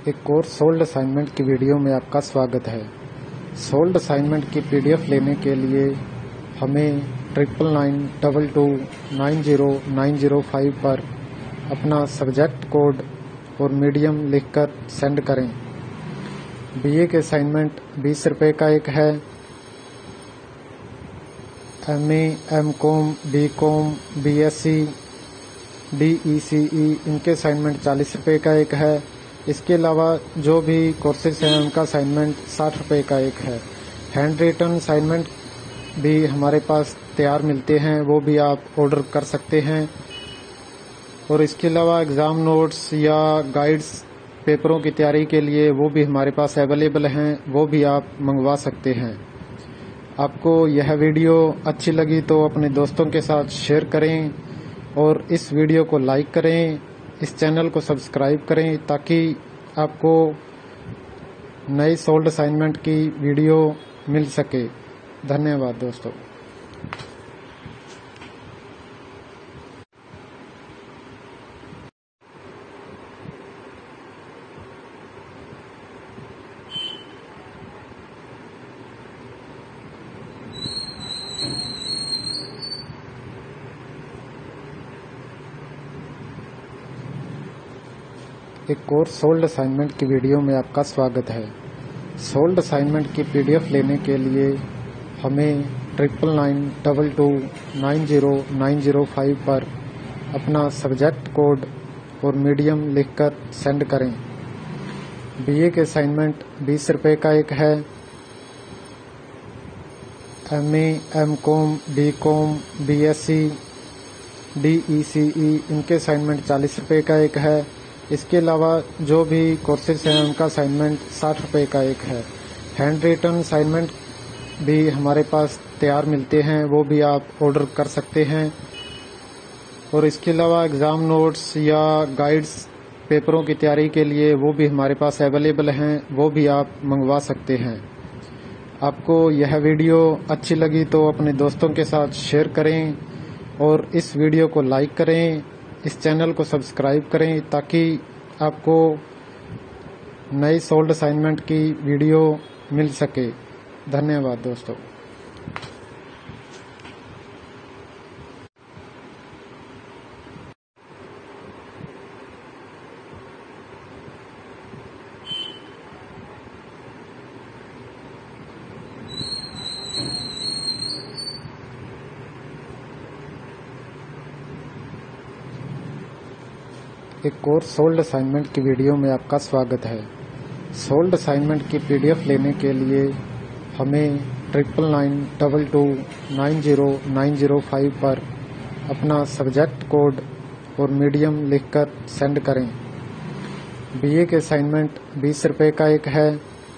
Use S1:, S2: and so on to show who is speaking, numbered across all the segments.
S1: एक और sold assignment की वीडियो में आपका स्वागत है। सोल्ड असाइनमेंट की पीडीएफ लेने के लिए हमें 9992290905 पर अपना सब्जेक्ट कोड और मीडियम लिखकर सेंड करें। बीए के असाइनमेंट 20 रुपये का एक है। MA, MCom, BCom, BSc, DECE इनके असाइनमेंट 40 रुपये का एक है। इसके अलावा जो भी कोर्सेज हैं उनका असाइनमेंट 60 रुपये का एक है। हैंड रिटन असाइनमेंट भी हमारे पास तैयार मिलते हैं, वो भी आप ऑर्डर कर सकते हैं। और इसके अलावा एग्ज़ाम नोट्स या गाइड्स पेपरों की तैयारी के लिए वो भी हमारे पास अवेलेबल हैं, वो भी आप मंगवा सकते हैं। आपको यह वीडियो अच्छी लगी तो अपने दोस्तों के साथ शेयर करें और इस वीडियो को लाइक करें, इस चैनल को सब्सक्राइब करें ताकि आपको नई सोल्ड असाइनमेंट की वीडियो मिल सके। धन्यवाद दोस्तों। एक और सोल्ड असाइनमेंट की वीडियो में आपका स्वागत है। सोल्ड असाइनमेंट की पीडीएफ लेने के लिए हमें 9992290905 पर अपना सब्जेक्ट कोड और मीडियम लिखकर सेंड करें। बीए के असाइनमेंट 20 रुपये का एक है। MA, MCom, BCom, BSc, DECE इनके असाइनमेंट 40 रुपये का एक है। इसके अलावा जो भी कोर्सेज हैं उनका असाइनमेंट 60 रुपये का एक है। हैंड रिटन असाइनमेंट भी हमारे पास तैयार मिलते हैं, वो भी आप ऑर्डर कर सकते हैं। और इसके अलावा एग्ज़ाम नोट्स या गाइड्स पेपरों की तैयारी के लिए वो भी हमारे पास अवेलेबल हैं, वो भी आप मंगवा सकते हैं। आपको यह वीडियो अच्छी लगी तो अपने दोस्तों के साथ शेयर करें और इस वीडियो को लाइक करें, इस चैनल को सब्सक्राइब करें ताकि आपको नई सोल्ड असाइनमेंट की वीडियो मिल सके। धन्यवाद दोस्तों। एक और सोल्ड असाइनमेंट की वीडियो में आपका स्वागत है। सोल्ड असाइनमेंट की पीडीएफ लेने के लिए हमें 9992290905 पर अपना सब्जेक्ट कोड और मीडियम लिखकर सेंड करें। बीए के असाइनमेंट 20 रुपये का एक है।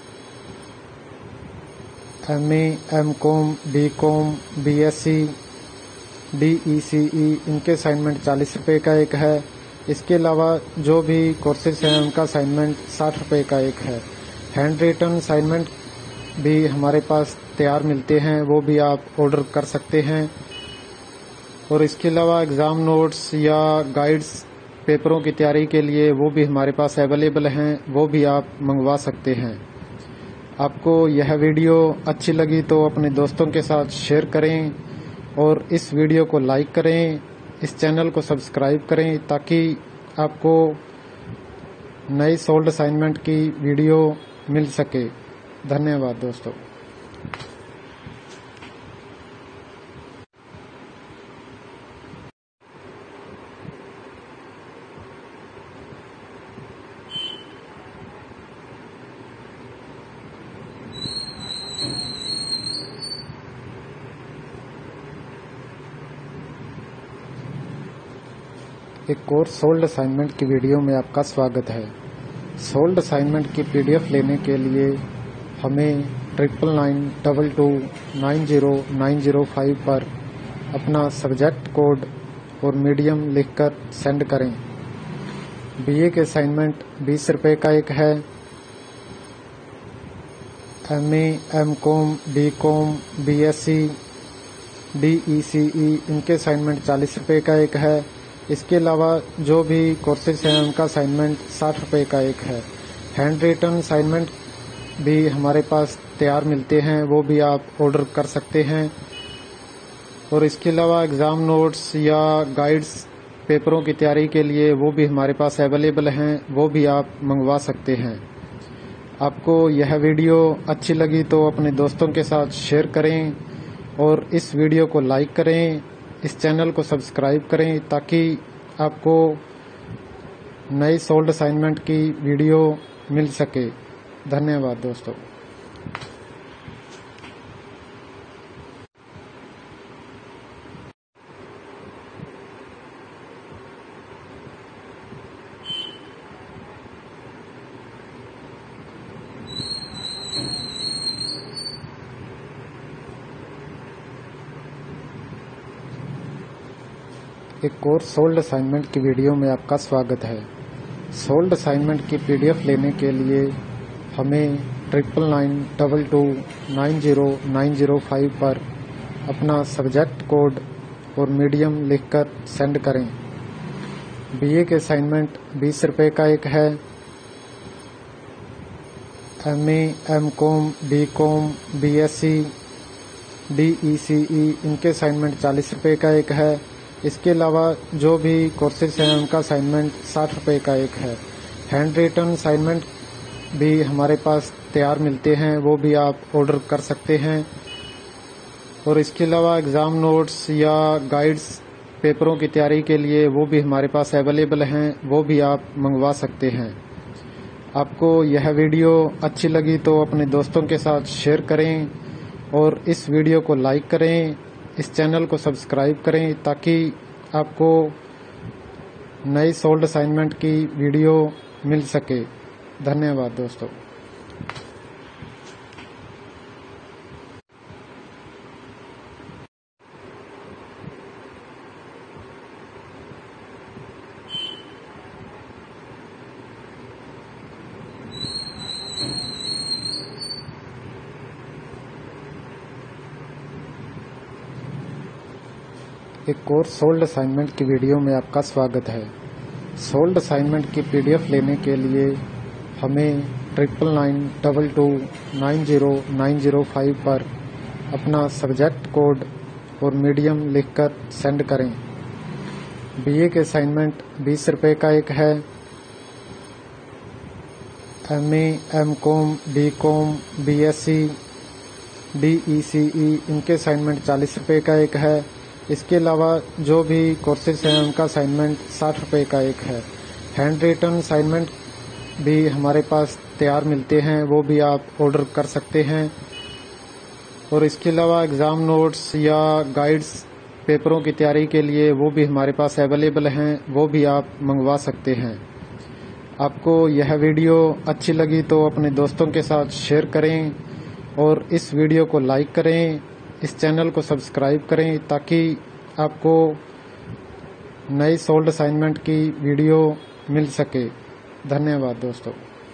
S1: MA, MCom, BCom, BSc, DECE इनके असाइनमेंट 40 रुपये का एक है। इसके अलावा जो भी कोर्सेज हैं उनका असाइनमेंट 60 रुपये का एक है। हैंड रिटन असाइनमेंट भी हमारे पास तैयार मिलते हैं, वो भी आप ऑर्डर कर सकते हैं। और इसके अलावा एग्ज़ाम नोट्स या गाइड्स पेपरों की तैयारी के लिए वो भी हमारे पास अवेलेबल हैं, वो भी आप मंगवा सकते हैं। आपको यह वीडियो अच्छी लगी तो अपने दोस्तों के साथ शेयर करें और इस वीडियो को लाइक करें, इस चैनल को सब्सक्राइब करें ताकि आपको नई सोल्ड असाइनमेंट की वीडियो मिल सके। धन्यवाद दोस्तों। एक और सोल्ड असाइनमेंट की वीडियो में आपका स्वागत है। सोल्ड असाइनमेंट की पीडीएफ लेने के लिए हमें 9992290905 पर अपना सब्जेक्ट कोड और मीडियम लिखकर सेंड करें। बीए के असाइनमेंट 20 रुपये का एक है। MA, MCom, BCom, BSc, DECE इनके असाइनमेंट 40 रुपये का एक है। इसके अलावा जो भी कोर्सेज हैं उनका असाइनमेंट 60 रुपये का एक है। हैंड रिटन असाइनमेंट भी हमारे पास तैयार मिलते हैं, वो भी आप ऑर्डर कर सकते हैं। और इसके अलावा एग्ज़ाम नोट्स या गाइड्स पेपरों की तैयारी के लिए वो भी हमारे पास अवेलेबल हैं, वो भी आप मंगवा सकते हैं। आपको यह वीडियो अच्छी लगी तो अपने दोस्तों के साथ शेयर करें और इस वीडियो को लाइक करें, इस चैनल को सब्सक्राइब करें ताकि आपको नई सोल्ड असाइनमेंट की वीडियो मिल सके। धन्यवाद दोस्तों। एक और सोल्ड असाइनमेंट की वीडियो में आपका स्वागत है। सोल्ड असाइनमेंट की पीडीएफ लेने के लिए हमें 9992290905 पर अपना सब्जेक्ट कोड और मीडियम लिखकर सेंड करें। बीए के असाइनमेंट 20 रुपये का एक है। MA, MCom, BCom, BSc, DECE इनके असाइनमेंट 40 रुपये का एक है। इसके अलावा जो भी कोर्सेज हैं उनका असाइनमेंट 60 रुपये का एक है। हैंड रिटन असाइनमेंट भी हमारे पास तैयार मिलते हैं, वो भी आप ऑर्डर कर सकते हैं। और इसके अलावा एग्ज़ाम नोट्स या गाइड्स पेपरों की तैयारी के लिए वो भी हमारे पास अवेलेबल हैं, वो भी आप मंगवा सकते हैं। आपको यह वीडियो अच्छी लगी तो अपने दोस्तों के साथ शेयर करें और इस वीडियो को लाइक करें, इस चैनल को सब्सक्राइब करें ताकि आपको नई सोल्ड असाइनमेंट की वीडियो मिल सके। धन्यवाद दोस्तों। एक और सोल्ड असाइनमेंट की वीडियो में आपका स्वागत है। सोल्ड असाइनमेंट की पीडीएफ लेने के लिए हमें 9992290905 पर अपना सब्जेक्ट कोड और मीडियम लिखकर सेंड करें। बीए के असाइनमेंट 20 रुपये का एक है। MA, MCom, BCom, BSc, DECE इनके असाइनमेंट 40 रुपये का एक है। इसके अलावा जो भी कोर्सेज हैं उनका असाइनमेंट 60 रुपये का एक है। हैंड रिटन असाइनमेंट भी हमारे पास तैयार मिलते हैं, वो भी आप ऑर्डर कर सकते हैं। और इसके अलावा एग्ज़ाम नोट्स या गाइड्स पेपरों की तैयारी के लिए वो भी हमारे पास अवेलेबल हैं, वो भी आप मंगवा सकते हैं। आपको यह वीडियो अच्छी लगी तो अपने दोस्तों के साथ शेयर करें और इस वीडियो को लाइक करें, इस चैनल को सब्सक्राइब करें ताकि आपको नई सोल्ड असाइनमेंट की वीडियो मिल सके। धन्यवाद दोस्तों।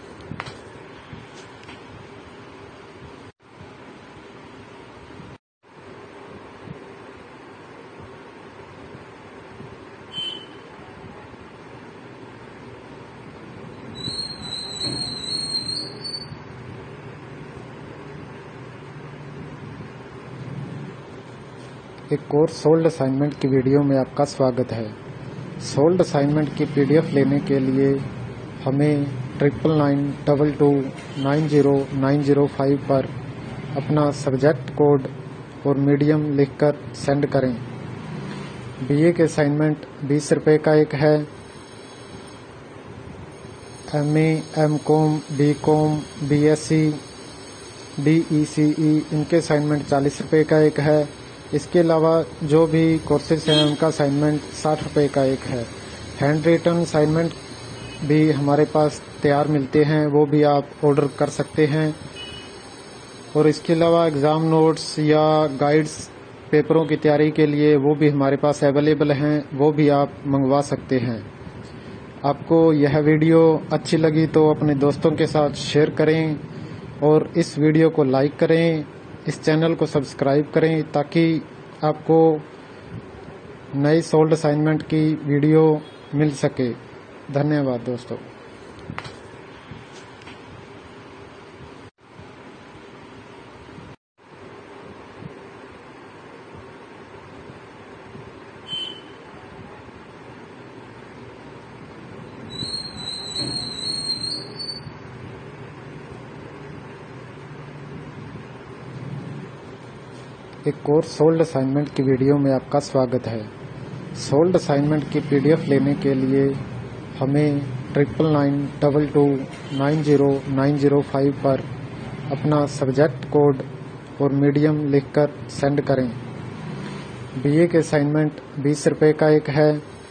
S1: एक और सोल्ड असाइनमेंट की वीडियो में आपका स्वागत है। सोल्ड असाइनमेंट की पीडीएफ लेने के लिए हमें 9992290905 पर अपना सब्जेक्ट कोड और मीडियम लिखकर सेंड करें। बीए के असाइनमेंट 20 रुपये का एक है। MA, MCom, BCom, BSc, DECE इनके असाइनमेंट 40 रुपये का एक है। इसके अलावा जो भी कोर्सेज हैं उनका असाइनमेंट 60 रुपये का एक है। हैंड रिटन असाइनमेंट भी हमारे पास तैयार मिलते हैं, वो भी आप ऑर्डर कर सकते हैं। और इसके अलावा एग्ज़ाम नोट्स या गाइड्स पेपरों की तैयारी के लिए वो भी हमारे पास अवेलेबल हैं, वो भी आप मंगवा सकते हैं। आपको यह वीडियो अच्छी लगी तो अपने दोस्तों के साथ शेयर करें और इस वीडियो को लाइक करें, इस चैनल को सब्सक्राइब करें ताकि आपको नई सोल्ड असाइनमेंट की वीडियो मिल सके। धन्यवाद दोस्तों। एक कोर्स सोल्ड असाइनमेंट की वीडियो में आपका स्वागत है। सोल्ड असाइनमेंट की पीडीएफ लेने के लिए हमें 9992290905 पर अपना सब्जेक्ट कोड और मीडियम लिखकर सेंड करें। बीए के असाइनमेंट 20 रुपये का एक है।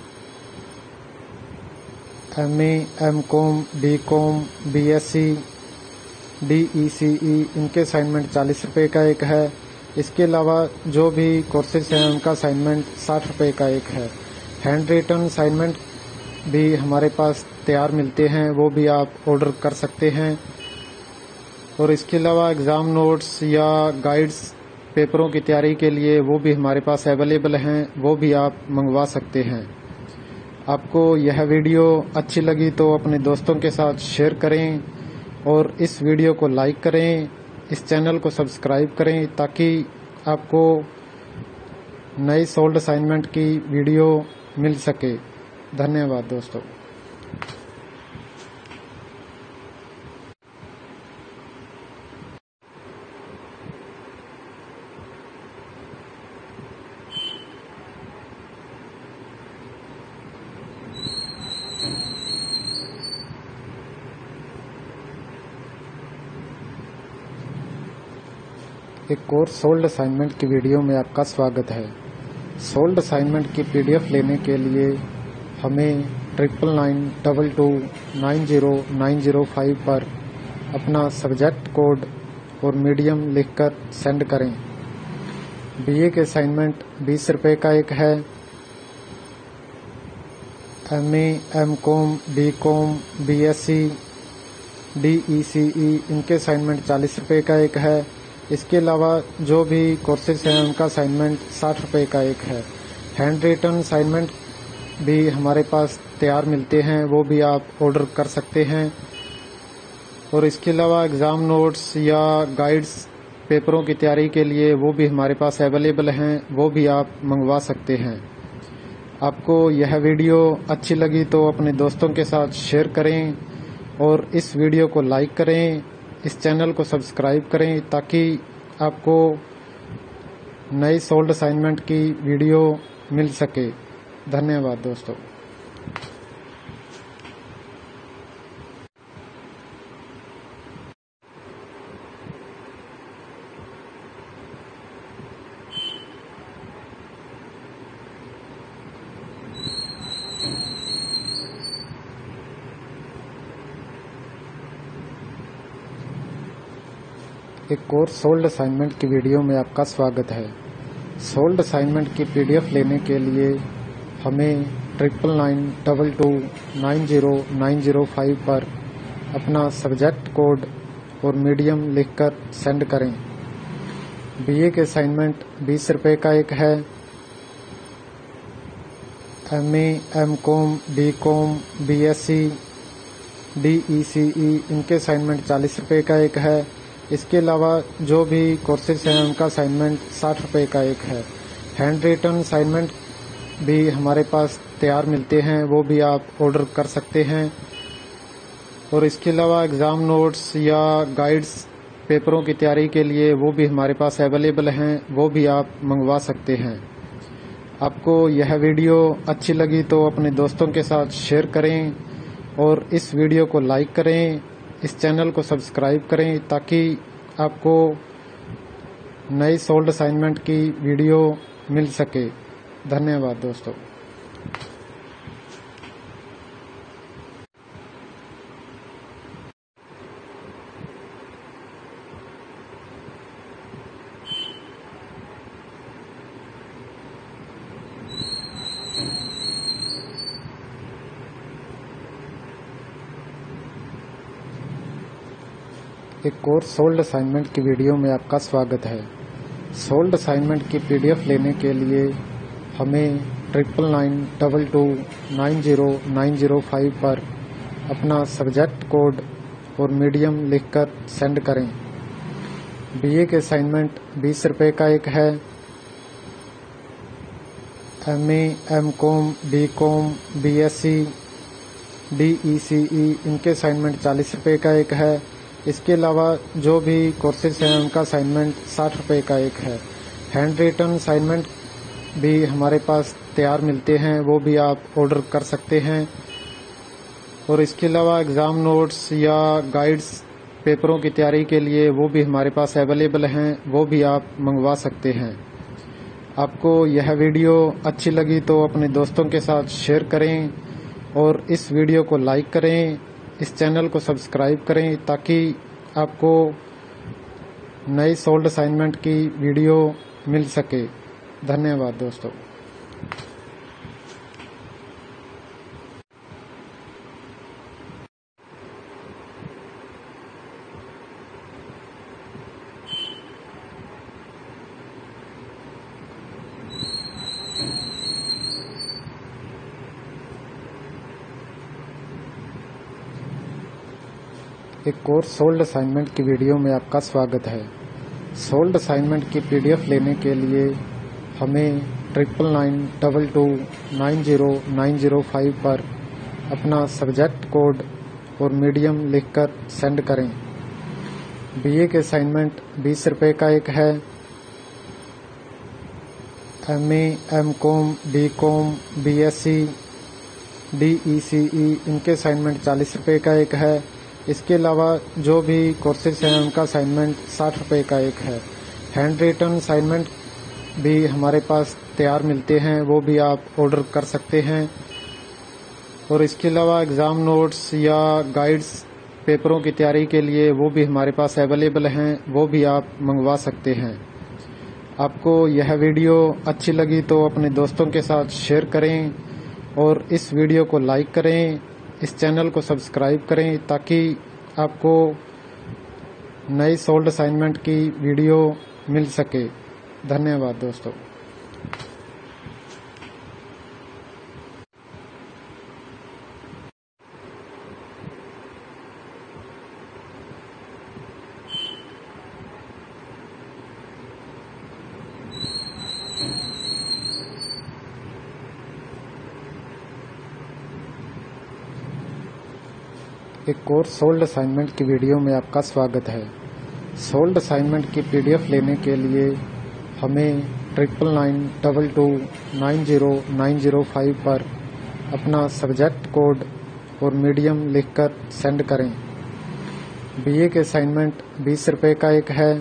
S1: MA, MCom, BCom, BSc, DECE इनके असाइनमेंट 40 रुपये का एक है। इसके अलावा जो भी कोर्सेज हैं उनका असाइनमेंट 60 रुपये का एक है। हैंड रिटन असाइनमेंट भी हमारे पास तैयार मिलते हैं, वो भी आप ऑर्डर कर सकते हैं। और इसके अलावा एग्ज़ाम नोट्स या गाइड्स पेपरों की तैयारी के लिए वो भी हमारे पास अवेलेबल हैं, वो भी आप मंगवा सकते हैं। आपको यह वीडियो अच्छी लगी तो अपने दोस्तों के साथ शेयर करें और इस वीडियो को लाइक करें, इस चैनल को सब्सक्राइब करें ताकि आपको नई सोल्ड असाइनमेंट की वीडियो मिल सके। धन्यवाद दोस्तों। एक कोर्स सोल्ड असाइनमेंट की वीडियो में आपका स्वागत है। सोल्ड असाइनमेंट की पीडीएफ लेने के लिए हमें 9992290905 पर अपना सब्जेक्ट कोड और मीडियम लिखकर सेंड करें। बीए के असाइनमेंट 20 रुपये का एक है। MA, MCom, BCom, BSc, DECE इनके असाइनमेंट 40 रुपये का एक है। इसके अलावा जो भी कोर्सेज हैं उनका असाइनमेंट 60 रुपये का एक है। हैंड रिटन असाइनमेंट भी हमारे पास तैयार मिलते हैं, वो भी आप ऑर्डर कर सकते हैं। और इसके अलावा एग्ज़ाम नोट्स या गाइड्स पेपरों की तैयारी के लिए वो भी हमारे पास अवेलेबल हैं, वो भी आप मंगवा सकते हैं। आपको यह वीडियो अच्छी लगी तो अपने दोस्तों के साथ शेयर करें और इस वीडियो को लाइक करें, इस चैनल को सब्सक्राइब करें ताकि आपको नई सोल्ड असाइनमेंट की वीडियो मिल सके। धन्यवाद दोस्तों। एक कोर्स सोल्ड असाइनमेंट की वीडियो में आपका स्वागत है। सोल्ड असाइनमेंट की पीडीएफ लेने के लिए हमें 9992290905 पर अपना सब्जेक्ट कोड और मीडियम लिखकर सेंड करें। बीए के असाइनमेंट 20 रुपये का एक है। MA, MCom, BCom, BSc, DECE इनके असाइनमेंट 40 रुपये का एक है। इसके अलावा जो भी कोर्सेज हैं उनका असाइनमेंट 60 रुपये का एक है। हैंड रिटन असाइनमेंट भी हमारे पास तैयार मिलते हैं, वो भी आप ऑर्डर कर सकते हैं। और इसके अलावा एग्ज़ाम नोट्स या गाइड्स पेपरों की तैयारी के लिए वो भी हमारे पास अवेलेबल हैं, वो भी आप मंगवा सकते हैं। आपको यह वीडियो अच्छी लगी तो अपने दोस्तों के साथ शेयर करें और इस वीडियो को लाइक करें, इस चैनल को सब्सक्राइब करें ताकि आपको नई सोल्ड असाइनमेंट की वीडियो मिल सके। धन्यवाद दोस्तों। एक कोर्स सोल्ड असाइनमेंट की वीडियो में आपका स्वागत है। सोल्ड असाइनमेंट की पीडीएफ लेने के लिए हमें 9992290905 पर अपना सब्जेक्ट कोड और मीडियम लिखकर सेंड करें। बीए के असाइनमेंट 20 रुपये का एक है। MA, MCom, BCom, BSc, DECE इनके असाइनमेंट 40 रुपये का एक है। इसके अलावा जो भी कोर्सेज हैं उनका असाइनमेंट 60 रुपये का एक है। हैंड रिटन असाइनमेंट भी हमारे पास तैयार मिलते हैं, वो भी आप ऑर्डर कर सकते हैं। और इसके अलावा एग्ज़ाम नोट्स या गाइड्स पेपरों की तैयारी के लिए वो भी हमारे पास अवेलेबल हैं, वो भी आप मंगवा सकते हैं। आपको यह वीडियो अच्छी लगी तो अपने दोस्तों के साथ शेयर करें और इस वीडियो को लाइक करें, इस चैनल को सब्सक्राइब करें ताकि आपको नई सोल्ड असाइनमेंट की वीडियो मिल सके। धन्यवाद दोस्तों। एक और सोल्ड असाइनमेंट की वीडियो में आपका स्वागत है। सोल्ड असाइनमेंट की पीडीएफ लेने के लिए हमें 9992290905 पर अपना सब्जेक्ट कोड और मीडियम लिखकर सेंड करें। बीए के असाइनमेंट 20 रुपये का एक है। MA, MCom, BCom, BSc, DECE इनके असाइनमेंट 40 रुपये का एक है। इसके अलावा जो भी कोर्सेज हैं उनका असाइनमेंट 60 रुपये का एक है। हैंड रिटन असाइनमेंट भी हमारे पास तैयार मिलते हैं, वो भी आप ऑर्डर कर सकते हैं। और इसके अलावा एग्ज़ाम नोट्स या गाइड्स पेपरों की तैयारी के लिए वो भी हमारे पास अवेलेबल हैं, वो भी आप मंगवा सकते हैं। आपको यह वीडियो अच्छी लगी तो अपने दोस्तों के साथ शेयर करें और इस वीडियो को लाइक करें, इस चैनल को सब्सक्राइब करें ताकि आपको नई सोल्ड असाइनमेंट की वीडियो मिल सके। धन्यवाद दोस्तों। एक और सोल्ड असाइनमेंट की वीडियो में आपका स्वागत है। सोल्ड असाइनमेंट की पीडीएफ लेने के लिए हमें 9992290905 पर अपना सब्जेक्ट कोड और मीडियम लिखकर सेंड करें। बीए के असाइनमेंट 20 रुपये का एक है।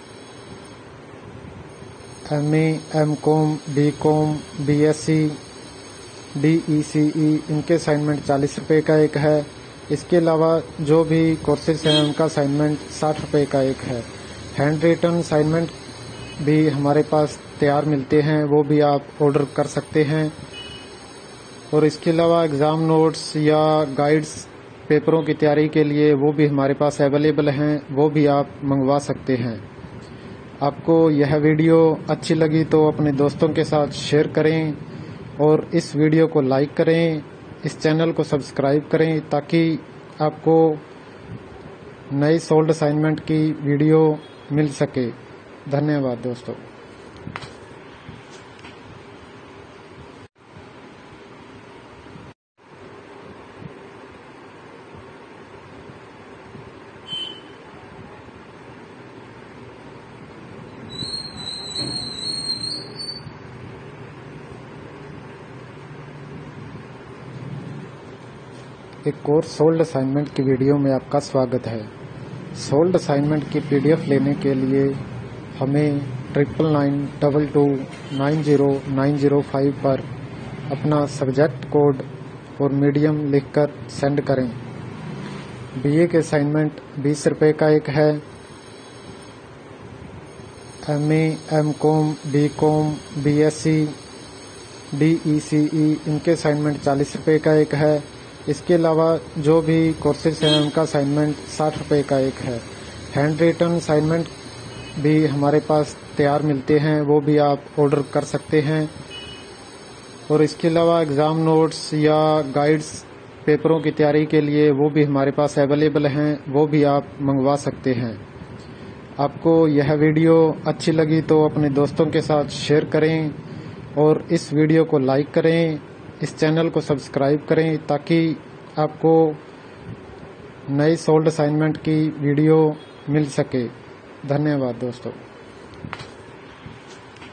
S1: MA, MCom, BCom, BSc, DECE इनके असाइनमेंट 40 रुपये का एक है। इसके अलावा जो भी कोर्सेज हैं उनका असाइनमेंट 60 रुपये का एक है। हैंड रिटन असाइनमेंट भी हमारे पास तैयार मिलते हैं, वो भी आप ऑर्डर कर सकते हैं। और इसके अलावा एग्ज़ाम नोट्स या गाइड्स पेपरों की तैयारी के लिए वो भी हमारे पास अवेलेबल हैं, वो भी आप मंगवा सकते हैं। आपको यह वीडियो अच्छी लगी तो अपने दोस्तों के साथ शेयर करें और इस वीडियो को लाइक करें, इस चैनल को सब्सक्राइब करें ताकि आपको नई सोल्ड असाइनमेंट की वीडियो मिल सके। धन्यवाद दोस्तों। एक और सोल्ड असाइनमेंट की वीडियो में आपका स्वागत है। सोल्ड असाइनमेंट की पीडीएफ लेने के लिए हमें 9992290905 पर अपना सब्जेक्ट कोड और मीडियम लिखकर सेंड करें। बीए के असाइनमेंट 20 रुपये का एक है। MA, MCom, BCom, BSc, DECE इनके असाइनमेंट 40 रुपये का एक है। इसके अलावा जो भी कोर्सेज हैं उनका असाइनमेंट 60 रुपये का एक है। हैंड रिटन असाइनमेंट भी हमारे पास तैयार मिलते हैं, वो भी आप ऑर्डर कर सकते हैं। और इसके अलावा एग्ज़ाम नोट्स या गाइड्स पेपरों की तैयारी के लिए वो भी हमारे पास अवेलेबल हैं, वो भी आप मंगवा सकते हैं। आपको यह वीडियो अच्छी लगी तो अपने दोस्तों के साथ शेयर करें और इस वीडियो को लाइक करें, इस चैनल को सब्सक्राइब करें ताकि आपको नई सोल्ड असाइनमेंट की वीडियो मिल सके। धन्यवाद दोस्तों।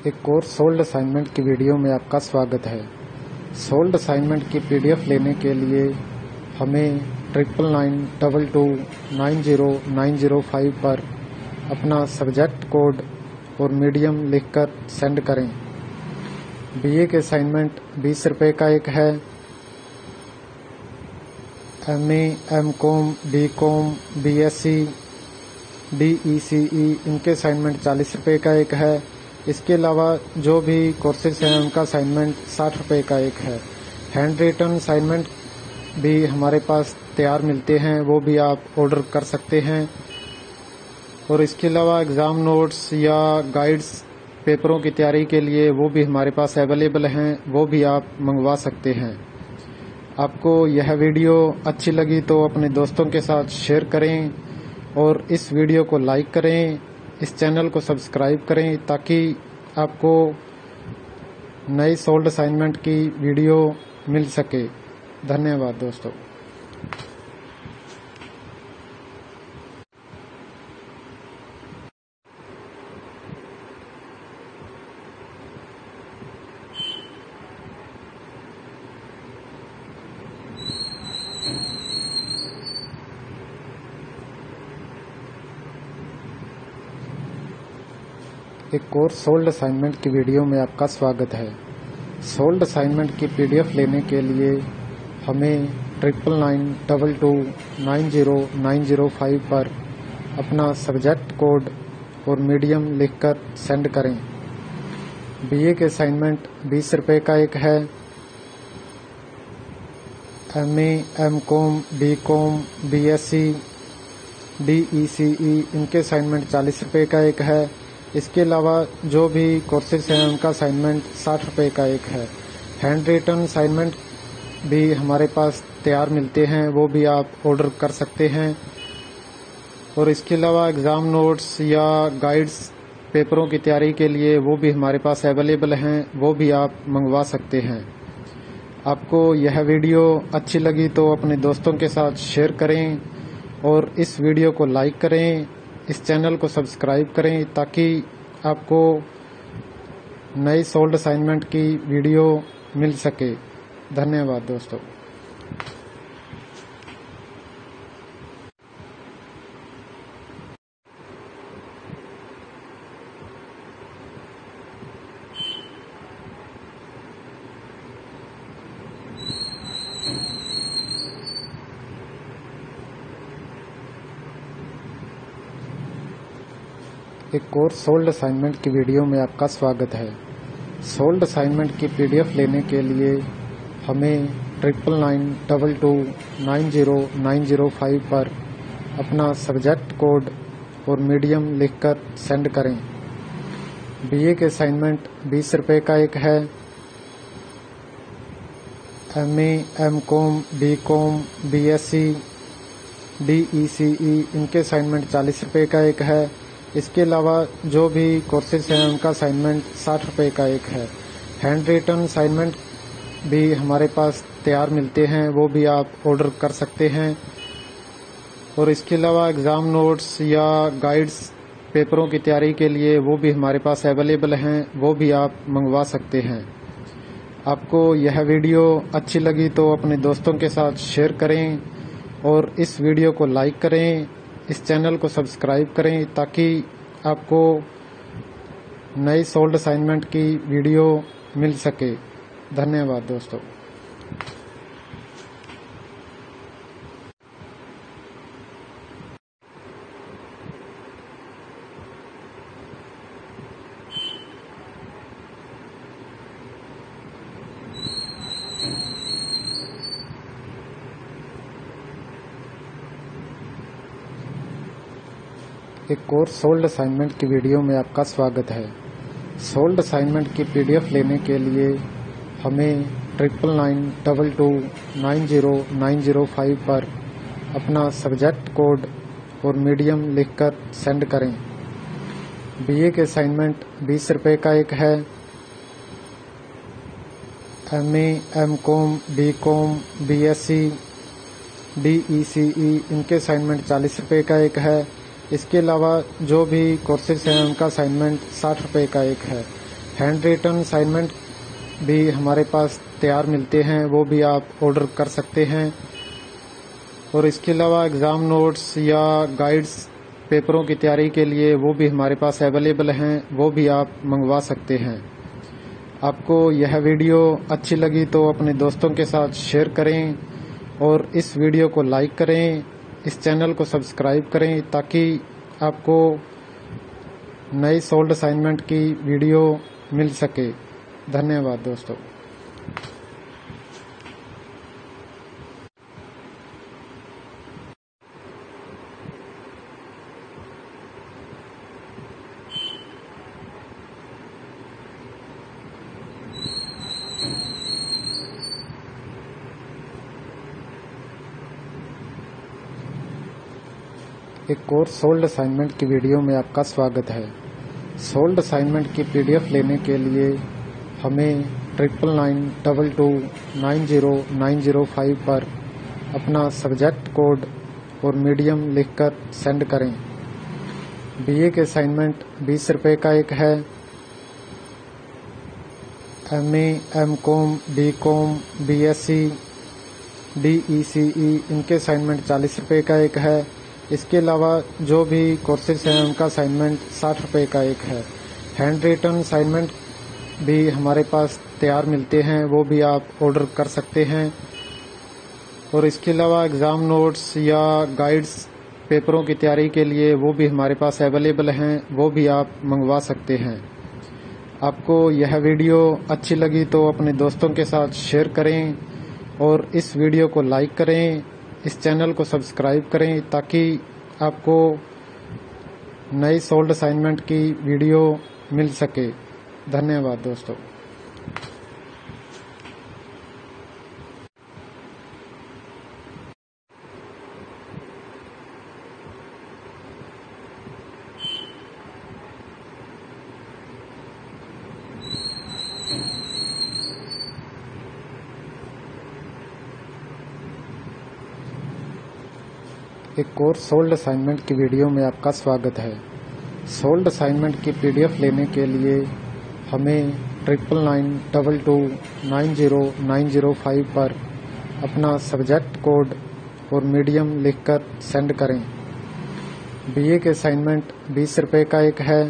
S1: एक कोर्स सोल्ड असाइनमेंट की वीडियो में आपका स्वागत है। सोल्ड असाइनमेंट की पीडीएफ लेने के लिए हमें 9992290905 पर अपना सब्जेक्ट कोड और मीडियम लिखकर सेंड करें। बीए के असाइनमेंट 20 रुपये का एक है। MA, MCom, BCom, BSc, DECE इनके असाइनमेंट 40 रुपये का एक है। इसके अलावा जो भी कोर्सेज हैं उनका असाइनमेंट 60 रुपये का एक है। हैंड रिटन असाइनमेंट भी हमारे पास तैयार मिलते हैं, वो भी आप ऑर्डर कर सकते हैं। और इसके अलावा एग्ज़ाम नोट्स या गाइड्स पेपरों की तैयारी के लिए वो भी हमारे पास अवेलेबल हैं, वो भी आप मंगवा सकते हैं। आपको यह वीडियो अच्छी लगी तो अपने दोस्तों के साथ शेयर करें और इस वीडियो को लाइक करें, इस चैनल को सब्सक्राइब करें ताकि आपको नई सोल्ड असाइनमेंट की वीडियो मिल सके। धन्यवाद दोस्तों। एक कोर्स सोल्ड असाइनमेंट की वीडियो में आपका स्वागत है। सोल्ड असाइनमेंट की पीडीएफ लेने के लिए हमें 9992290905 पर अपना सब्जेक्ट कोड और मीडियम लिखकर सेंड करें। बीए के असाइनमेंट 20 रुपये का एक है। MA, MCom, BCom, BSc, DECE इनके असाइनमेंट 40 रुपये का एक है। इसके अलावा जो भी कोर्सेज हैं उनका असाइनमेंट 60 रुपये का एक है। हैंड रिटन असाइनमेंट भी हमारे पास तैयार मिलते हैं, वो भी आप ऑर्डर कर सकते हैं। और इसके अलावा एग्ज़ाम नोट्स या गाइड्स पेपरों की तैयारी के लिए वो भी हमारे पास अवेलेबल हैं, वो भी आप मंगवा सकते हैं। आपको यह वीडियो अच्छी लगी तो अपने दोस्तों के साथ शेयर करें और इस वीडियो को लाइक करें, इस चैनल को सब्सक्राइब करें ताकि आपको नई सोल्ड असाइनमेंट की वीडियो मिल सके। धन्यवाद दोस्तों। एक कोर्स सोल्ड असाइनमेंट की वीडियो में आपका स्वागत है। सोल्ड असाइनमेंट की पीडीएफ लेने के लिए हमें 9992290905 पर अपना सब्जेक्ट कोड और मीडियम लिखकर सेंड करें। बीए के असाइनमेंट 20 रुपये का एक है। MA, MCom, BCom, BSc, DECE इनके असाइनमेंट 40 रुपये का एक है। इसके अलावा जो भी कोर्सेज हैं उनका असाइनमेंट 60 रुपये का एक है। हैंड रिटन असाइनमेंट भी हमारे पास तैयार मिलते हैं, वो भी आप ऑर्डर कर सकते हैं। और इसके अलावा एग्ज़ाम नोट्स या गाइड्स पेपरों की तैयारी के लिए वो भी हमारे पास अवेलेबल हैं, वो भी आप मंगवा सकते हैं। आपको यह वीडियो अच्छी लगी तो अपने दोस्तों के साथ शेयर करें और इस वीडियो को लाइक करें, इस चैनल को सब्सक्राइब करें ताकि आपको नई सोल्ड असाइनमेंट की वीडियो मिल सके। धन्यवाद दोस्तों। एक कोर्स सोल्ड असाइनमेंट की वीडियो में आपका स्वागत है। सोल्ड असाइनमेंट की पीडीएफ लेने के लिए हमें 9992290905 पर अपना सब्जेक्ट कोड और मीडियम लिखकर सेंड करें। बीए के असाइनमेंट 20 रुपये का एक है। MA, MCom, BCom, BSc, DECE इनके असाइनमेंट 40 रुपये का एक है। इसके अलावा जो भी कोर्सेज हैं उनका असाइनमेंट 60 रुपये का एक है। हैंड रिटन असाइनमेंट भी हमारे पास तैयार मिलते हैं, वो भी आप ऑर्डर कर सकते हैं। और इसके अलावा एग्ज़ाम नोट्स या गाइड्स पेपरों की तैयारी के लिए वो भी हमारे पास अवेलेबल हैं, वो भी आप मंगवा सकते हैं। आपको यह वीडियो अच्छी लगी तो अपने दोस्तों के साथ शेयर करें और इस वीडियो को लाइक करें, इस चैनल को सब्सक्राइब करें ताकि आपको नई सोल्ड असाइनमेंट की वीडियो मिल सके। धन्यवाद दोस्तों। एक और सोल्ड असाइनमेंट की वीडियो में आपका स्वागत है। सोल्ड असाइनमेंट की पीडीएफ लेने के लिए हमें 9992290905 पर अपना सब्जेक्ट कोड और मीडियम लिखकर सेंड करें। बीए के असाइनमेंट 20 रुपये का एक है। MA, MCom, BCom, BSc, DECE इनके असाइनमेंट 40 रुपये का एक है। इसके अलावा जो भी कोर्सेज हैं उनका असाइनमेंट 60 रुपये का एक है। हैंड रिटन असाइनमेंट भी हमारे पास तैयार मिलते हैं, वो भी आप ऑर्डर कर सकते हैं। और इसके अलावा एग्ज़ाम नोट्स या गाइड्स पेपरों की तैयारी के लिए वो भी हमारे पास अवेलेबल हैं, वो भी आप मंगवा सकते हैं। आपको यह वीडियो अच्छी लगी तो अपने दोस्तों के साथ शेयर करें और इस वीडियो को लाइक करें, इस चैनल को सब्सक्राइब करें ताकि आपको नई सोल्ड असाइनमेंट की वीडियो मिल सके। धन्यवाद दोस्तों। एक और सोल्ड असाइनमेंट की वीडियो में आपका स्वागत है। सोल्ड असाइनमेंट की पीडीएफ लेने के लिए हमें 9992290905 पर अपना सब्जेक्ट कोड और मीडियम लिखकर सेंड करें। बीए के असाइनमेंट 20 रुपये का एक है।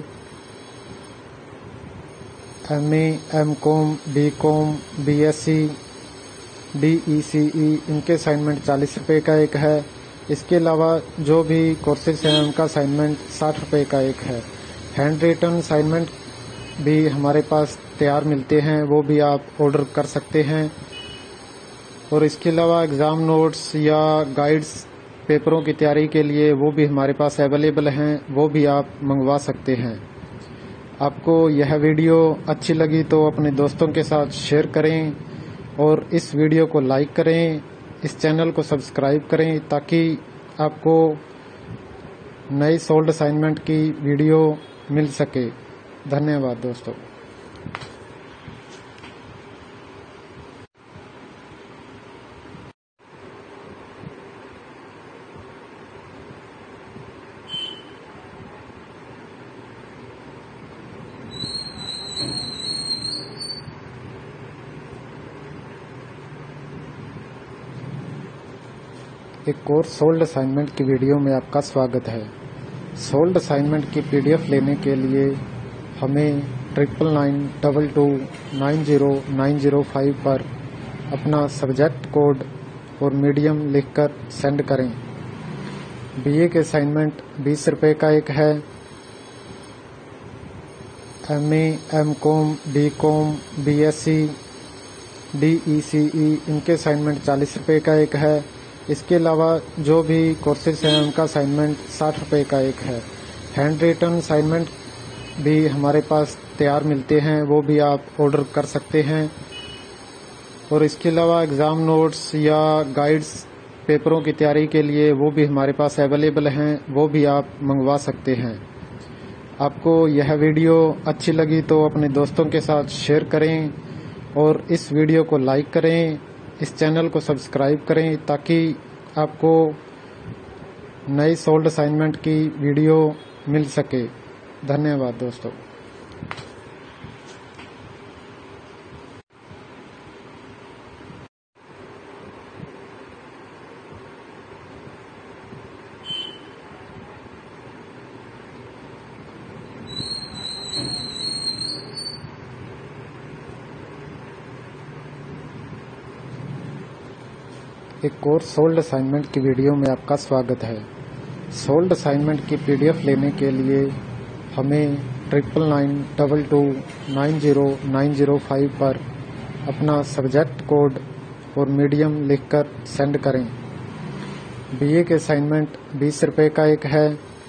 S1: MA, MCom, BCom, BSc, DECE इनके असाइनमेंट 40 रुपये का एक है। इसके अलावा जो भी कोर्सेज हैं उनका असाइनमेंट 60 रुपये का एक है। हैंड रिटन असाइनमेंट भी हमारे पास तैयार मिलते हैं, वो भी आप ऑर्डर कर सकते हैं। और इसके अलावा एग्ज़ाम नोट्स या गाइड्स पेपरों की तैयारी के लिए वो भी हमारे पास अवेलेबल हैं, वो भी आप मंगवा सकते हैं। आपको यह वीडियो अच्छी लगी तो अपने दोस्तों के साथ शेयर करें और इस वीडियो को लाइक करें, इस चैनल को सब्सक्राइब करें ताकि आपको नई सोल्ड असाइनमेंट की वीडियो मिल सके। धन्यवाद दोस्तों। एक और सोल्ड असाइनमेंट की वीडियो में आपका स्वागत है। सोल्ड असाइनमेंट की पीडीएफ लेने के लिए हमें 9992290905 पर अपना सब्जेक्ट कोड और मीडियम लिखकर सेंड करें। बीए के असाइनमेंट 20 रुपये का एक है। MA, MCom, BCom, BSc, DECE इनके असाइनमेंट 40 रुपये का एक है। इसके अलावा जो भी कोर्सेज हैं उनका असाइनमेंट 60 रुपये का एक है। हैंड रिटन असाइनमेंट भी हमारे पास तैयार मिलते हैं, वो भी आप ऑर्डर कर सकते हैं। और इसके अलावा एग्ज़ाम नोट्स या गाइड्स पेपरों की तैयारी के लिए वो भी हमारे पास अवेलेबल हैं, वो भी आप मंगवा सकते हैं। आपको यह वीडियो अच्छी लगी तो अपने दोस्तों के साथ शेयर करें और इस वीडियो को लाइक करें, इस चैनल को सब्सक्राइब करें ताकि आपको नई सोल्ड असाइनमेंट की वीडियो मिल सके। धन्यवाद दोस्तों। एक और सोल्ड असाइनमेंट की वीडियो में आपका स्वागत है। सोल्ड असाइनमेंट की पीडीएफ लेने के लिए हमें 9992290905 पर अपना सब्जेक्ट कोड और मीडियम लिखकर सेंड करें। बीए के असाइनमेंट 20 रुपये का एक है।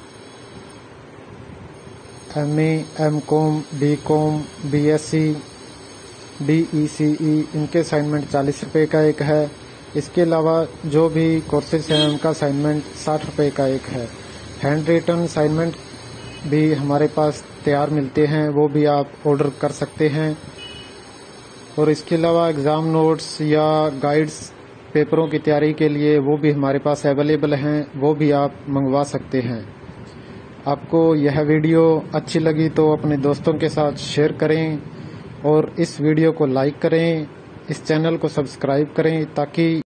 S1: MA, MCom, BCom, BSc, BECE इनके असाइनमेंट 40 रुपये का एक है। इसके अलावा जो भी कोर्सेज हैं उनका असाइनमेंट 60 रुपये का एक है। हैंड रिटन असाइनमेंट भी हमारे पास तैयार मिलते हैं, वो भी आप ऑर्डर कर सकते हैं। और इसके अलावा एग्ज़ाम नोट्स या गाइड्स पेपरों की तैयारी के लिए वो भी हमारे पास अवेलेबल हैं, वो भी आप मंगवा सकते हैं। आपको यह वीडियो अच्छी लगी तो अपने दोस्तों के साथ शेयर करें और इस वीडियो को लाइक करें, इस चैनल को सब्सक्राइब करें ताकि